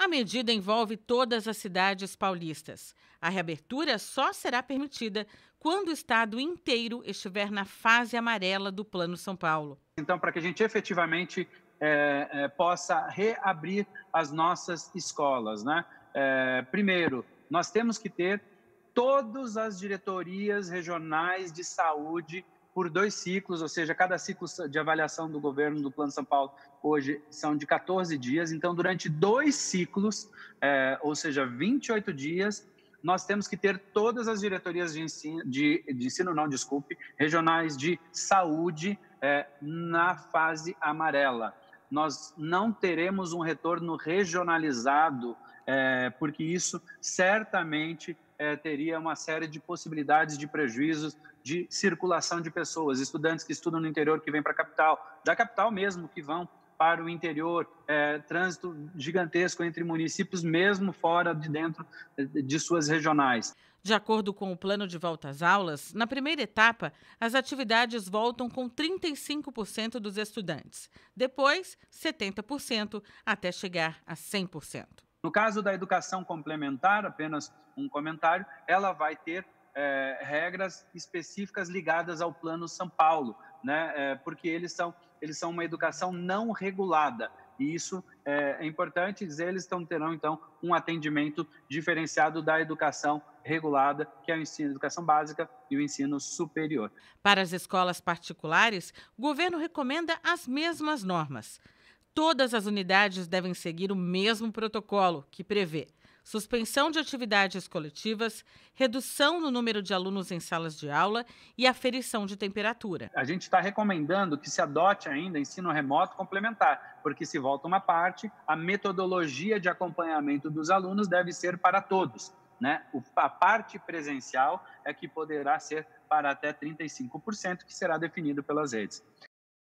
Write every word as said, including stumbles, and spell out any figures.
A medida envolve todas as cidades paulistas. A reabertura só será permitida quando o estado inteiro estiver na fase amarela do Plano São Paulo. Então, para que a gente efetivamente é, é, possa reabrir as nossas escolas, né? É, primeiro, nós temos que ter todas as diretorias regionais de saúde por dois ciclos, ou seja, cada ciclo de avaliação do governo do Plano São Paulo hoje são de quatorze dias. Então, durante dois ciclos, é, ou seja, vinte e oito dias, nós temos que ter todas as diretorias de ensino, de, de ensino não, desculpe, regionais de saúde é, na fase amarela. Nós não teremos um retorno regionalizado, é, porque isso certamente é, teria uma série de possibilidades de prejuízos de circulação de pessoas, estudantes que estudam no interior que vêm para a capital, da capital mesmo que vão para o interior, é, trânsito gigantesco entre municípios, mesmo fora de dentro de suas regionais. De acordo com o plano de volta às aulas, na primeira etapa, as atividades voltam com trinta e cinco por cento dos estudantes, depois setenta por cento, até chegar a cem por cento. No caso da educação complementar, apenas um comentário, ela vai ter é, regras específicas ligadas ao Plano São Paulo, né? É, porque eles são, eles são uma educação não regulada. E isso é, é importante dizer, eles tão, terão, então, um atendimento diferenciado da educação regulada, que é o ensino, a educação básica e o ensino superior. Para as escolas particulares, o governo recomenda as mesmas normas. Todas as unidades devem seguir o mesmo protocolo, que prevê suspensão de atividades coletivas, redução no número de alunos em salas de aula e aferição de temperatura. A gente está recomendando que se adote ainda ensino remoto complementar, porque se volta uma parte, a metodologia de acompanhamento dos alunos deve ser para todos, né? A parte presencial é que poderá ser para até trinta e cinco por cento, que será definido pelas redes.